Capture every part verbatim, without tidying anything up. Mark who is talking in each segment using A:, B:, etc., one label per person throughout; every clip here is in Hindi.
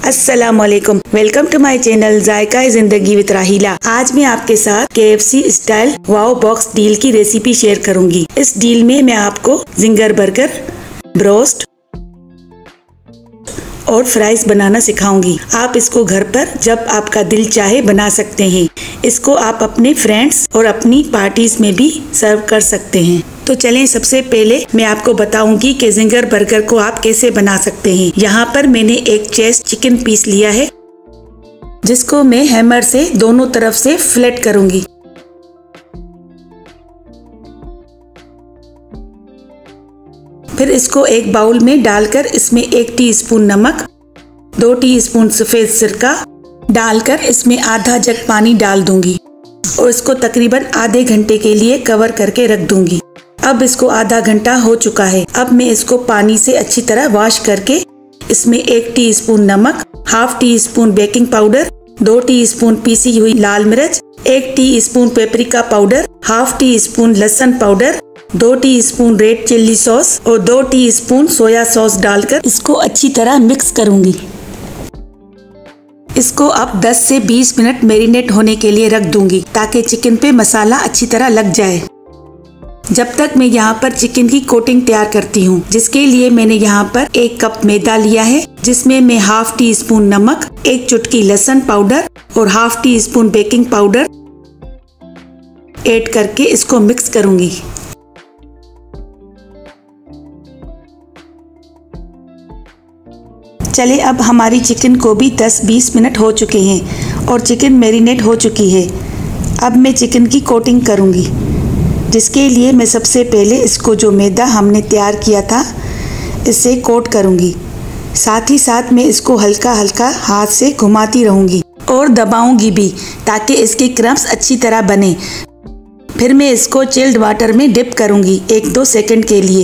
A: अस्सलामुअलैकुम, welcome to my channel Zaiqa Zindagi with Rahila. आज मैं आपके साथ K F C style wow box deal की रेसिपी शेयर करूंगी। इस डील में मैं आपको जिंगर बर्गर, ब्रोस्ट और फ्राइज बनाना सिखाऊंगी। आप इसको घर पर जब आपका दिल चाहे बना सकते हैं। इसको आप अपने फ्रेंड्स और अपनी पार्टीज में भी सर्व कर सकते हैं। तो चलें, सबसे पहले मैं आपको बताऊंगी कि जिंगर बर्गर को आप कैसे बना सकते हैं। यहाँ पर मैंने एक चेस्ट चिकन पीस लिया है, जिसको मैं हैमर से दोनों तरफ से फ्लैट करूंगी। फिर इसको एक बाउल में डालकर इसमें एक टीस्पून नमक, दो टीस्पून सफेद सिरका डालकर इसमें आधा जग पानी डाल दूंगी और इसको तकरीबन आधे घंटे के लिए कवर करके रख दूंगी। अब इसको आधा घंटा हो चुका है। अब मैं इसको पानी से अच्छी तरह वॉश करके इसमें एक टीस्पून नमक, half teaspoon baking powder, दो टीस्पून पीसी हुई लाल मिर्च, एक teaspoon paprika powder, half teaspoon लहसुन पाउडर, दो टीस्पून रेड चिल्ली सॉस और दो टीस्पून सोया सॉस डालकर इसको अच्छी तरह मिक्स करूंगी। इसको अब दस से बीस मिनट मैरिनेट होने के लिए रख दूंगी ताकि चिकन पे मसाला अच्छी तरह लग जाए। जब तक मैं यहाँ पर चिकन की कोटिंग तैयार करती हूँ, जिसके लिए मैंने यहाँ पर एक कप मैदा लिया है, जिसमें मैं हाफ टी स्पून नमक, एक चुटकी लहसुन पाउडर और half teaspoon baking powder add करके इसको मिक्स करूंगी। चले, अब हमारी चिकन को भी दस बीस मिनट हो चुके हैं और चिकन मैरिनेट हो चुकी है। अब मैं चिकन की कोटिंग करूंगी, जिसके लिए मैं सबसे पहले इसको जो मैदा हमने तैयार किया था इससे कोट करूंगी। साथ ही साथ मैं इसको हल्का हल्का हाथ से घुमाती रहूंगी और दबाऊंगी भी ताकि इसके क्रम्स अच्छी तरह बने। फिर मैं इसको चिल्ड वाटर में डिप करूंगी एक दो सेकंड के लिए।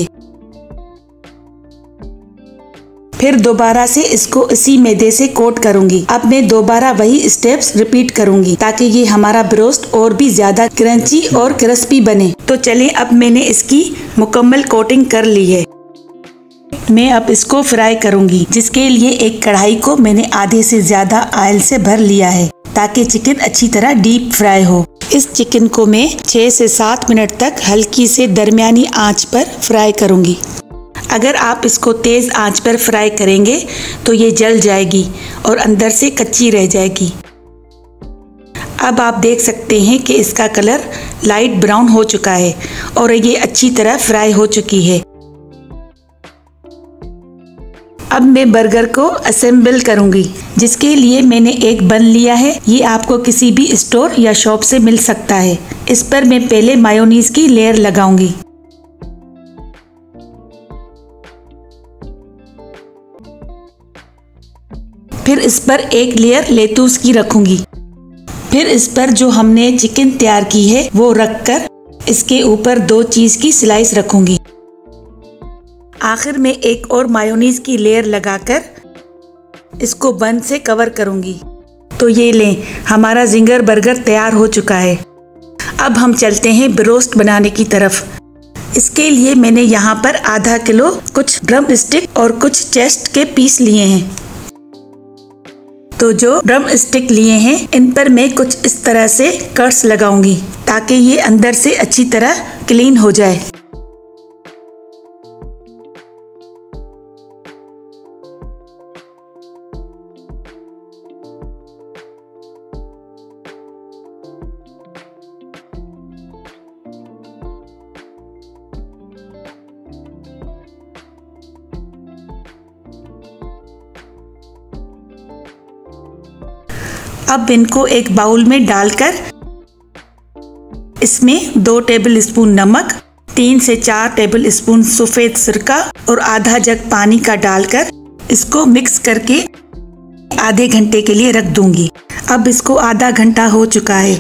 A: फिर दोबारा से इसको इसी मैदे से कोट करूंगी। अब मैं दोबारा वही स्टेप्स रिपीट करूंगी ताकि ये हमारा ब्रोस्ट और भी ज्यादा क्रंची और क्रिस्पी बने। तो चलें, अब मैंने इसकी मुकम्मल कोटिंग कर ली है। मैं अब इसको फ्राई करूंगी, जिसके लिए एक कढ़ाई को मैंने आधे से ज्यादा ऑयल से भर लिया है ताकि चिकन अच्छी तरह डीप फ्राई हो। इस चिकन को मैं छह से सात मिनट तक हल्की से दरमियानी आंच पर फ्राई करूंगी। अगर आप इसको तेज आंच पर फ्राई करेंगे तो ये जल जाएगी और अंदर से कच्ची रह जाएगी। अब आप देख सकते हैं कि इसका कलर लाइट ब्राउन हो चुका है और ये अच्छी तरह फ्राई हो चुकी है। अब मैं बर्गर को असेंबल करूंगी, जिसके लिए मैंने एक बन लिया है। ये आपको किसी भी स्टोर या शॉप से मिल सकता है। इस पर मैं पहले मायोनीज की लेयर लगाऊंगी। फिर इस पर एक लेयर लेतूस की रखूंगी। फिर इस पर जो हमने चिकन तैयार की है वो रखकर इसके ऊपर दो चीज की स्लाइस रखूंगी। आखिर में एक और मायोनीज की लेयर लगाकर इसको बन से कवर करूंगी। तो ये लें, हमारा जिंगर बर्गर तैयार हो चुका है। अब हम चलते हैं ब्रोस्ट बनाने की तरफ। इसके लिए मैंने यहाँ पर आधा किलो कुछ ड्रम स्टिक और कुछ चेस्ट के पीस लिए हैं। तो जो ड्रम स्टिक लिए हैं इन पर मैं कुछ इस तरह से कट्स लगाऊंगी ताकि ये अंदर से अच्छी तरह क्लीन हो जाए। अब इनको एक बाउल में डालकर इसमें दो टेबल स्पून नमक, तीन से चार टेबल स्पून सफेद सिरका और आधा जग पानी का डालकर इसको मिक्स करके आधे घंटे के लिए रख दूंगी। अब इसको आधा घंटा हो चुका है।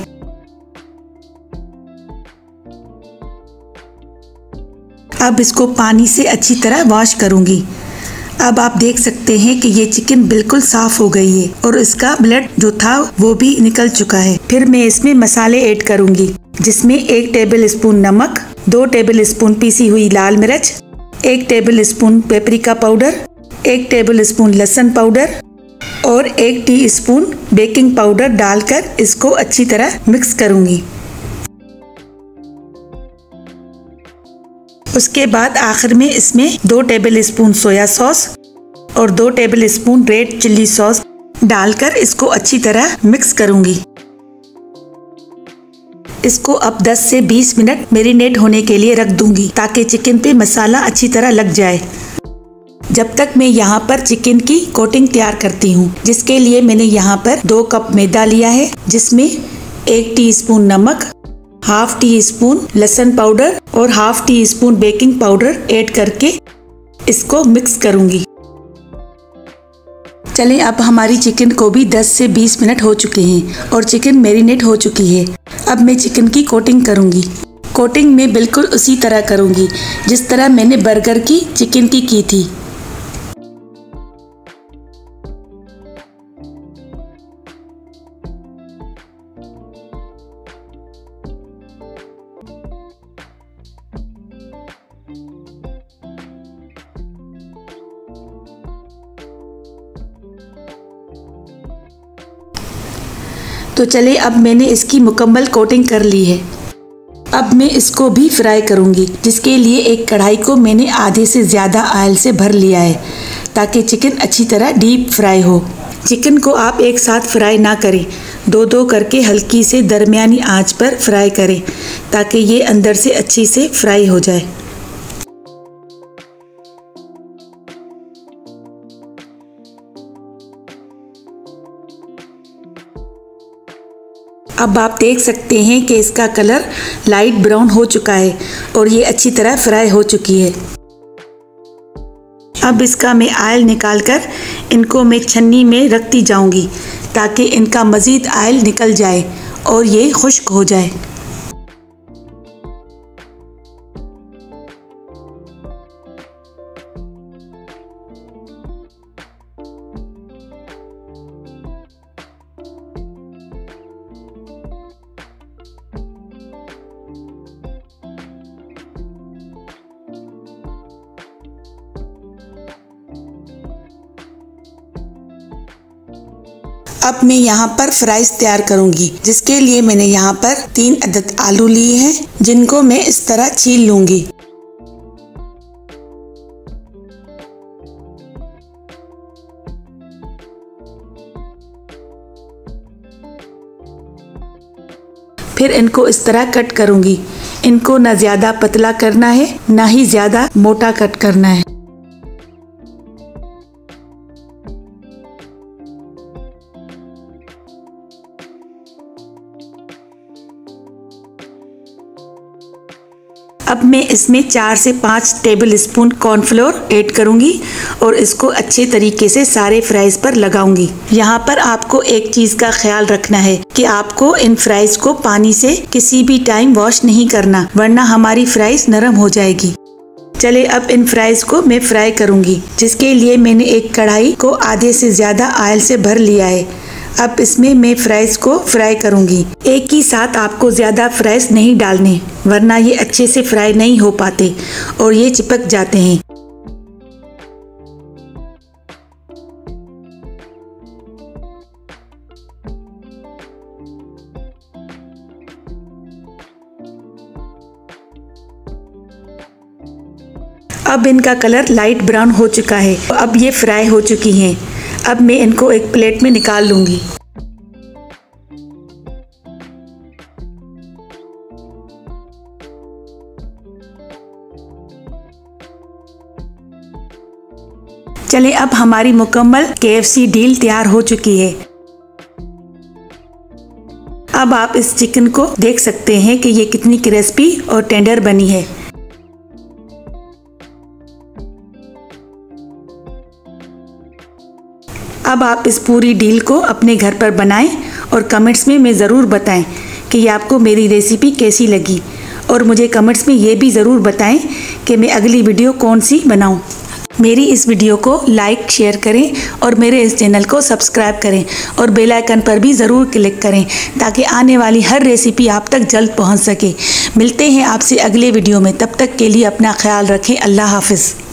A: अब इसको पानी से अच्छी तरह वॉश करूंगी। अब आप देख सकते हैं कि ये चिकन बिल्कुल साफ हो गई है और इसका ब्लड जो था वो भी निकल चुका है। फिर मैं इसमें मसाले ऐड करूंगी, जिसमें एक टेबल स्पून नमक, दो टेबल स्पून पीसी हुई लाल मिर्च, एक टेबल स्पून पेपरिका पाउडर, एक टेबल स्पून लहसुन पाउडर, और एक टीस्पून बेकिंग पाउडर डालकर इसको अच्छी तरह मिक्स करूंगी। उसके बाद आखिर में इसमें दो टेबल स्पून सोया सॉस और दो tablespoon red chilli sauce डालकर इसको अच्छी तरह मिक्स करूंगी। इसको अब दस से बीस मिनट मैरिनेट होने के लिए रख दूंगी ताकि चिकन पे मसाला अच्छी तरह लग जाए। जब तक मैं यहाँ पर चिकन की कोटिंग तैयार करती हूँ, जिसके लिए मैंने यहाँ पर दो कप मैदा लिया है, जिसमें एक टीस्पून नमक, हाफ टी स्पून लहसुन पाउडर और half teaspoon baking powder add करके इसको मिक्स करूंगी। चलें, अब हमारी चिकन को भी दस से बीस मिनट हो चुके हैं और चिकन मैरिनेट हो चुकी है। अब मैं चिकन की कोटिंग करूंगी। कोटिंग मैं बिल्कुल उसी तरह करूंगी जिस तरह मैंने बर्गर की चिकन की की थी। तो चलिए, अब मैंने इसकी मुकम्मल कोटिंग कर ली है। अब मैं इसको भी फ्राई करूंगी, जिसके लिए एक कढ़ाई को मैंने आधे से ज़्यादा ऑयल से भर लिया है ताकि चिकन अच्छी तरह डीप फ्राई हो। चिकन को आप एक साथ फ्राई ना करें, दो दो करके हल्की से दरमियानी आंच पर फ्राई करें ताकि ये अंदर से अच्छी से फ्राई हो जाए। अब आप देख सकते हैं कि इसका कलर लाइट ब्राउन हो चुका है और ये अच्छी तरह फ्राई हो चुकी है। अब इसका मैं ऑयल निकालकर इनको मैं छन्नी में रखती जाऊंगी ताकि इनका मज़ीद ऑयल निकल जाए और ये खुश्क हो जाए। अब मैं यहाँ पर फ्राइज तैयार करूंगी, जिसके लिए मैंने यहाँ पर तीन अदद आलू लिए हैं, जिनको मैं इस तरह छील लूंगी। फिर इनको इस तरह कट करूंगी। इनको ना ज़्यादा पतला करना है, ना ही ज़्यादा मोटा कट करना है। अब मैं इसमें चार से पाँच टेबल स्पून कॉर्नफ्लोर ऐड करूंगी और इसको अच्छे तरीके से सारे फ्राइज पर लगाऊंगी। यहाँ पर आपको एक चीज़ का ख्याल रखना है कि आपको इन फ्राइज को पानी से किसी भी टाइम वॉश नहीं करना, वरना हमारी फ्राइज नरम हो जाएगी। चले, अब इन फ्राइज को मैं फ्राई करूंगी, जिसके लिए मैंने एक कढ़ाई को आधे से ज़्यादा ऑयल से भर लिया है। अब इसमें मैं फ्राइज को फ्राई करूंगी। एक ही साथ आपको ज़्यादा फ्राइज नहीं डालने, वरना ये अच्छे से फ्राई नहीं हो पाते और ये चिपक जाते हैं। अब इनका कलर लाइट ब्राउन हो चुका है, अब ये फ्राई हो चुकी हैं। अब मैं इनको एक प्लेट में निकाल लूंगी। चलें, अब हमारी मुकम्मल के एफ सी डील तैयार हो चुकी है। अब आप इस चिकन को देख सकते हैं कि ये कितनी क्रिस्पी और टेंडर बनी है। अब आप इस पूरी डील को अपने घर पर बनाएं और कमेंट्स में मैं ज़रूर बताएं कि ये आपको मेरी रेसिपी कैसी लगी, और मुझे कमेंट्स में ये भी ज़रूर बताएं कि मैं अगली वीडियो कौन सी बनाऊं। मेरी इस वीडियो को लाइक शेयर करें और मेरे इस चैनल को सब्सक्राइब करें और बेल आइकन पर भी ज़रूर क्लिक करें ताकि आने वाली हर रेसिपी आप तक जल्द पहुंच सके। मिलते हैं आपसे अगले वीडियो में, तब तक के लिए अपना ख्याल रखें। अल्लाह हाफिज़।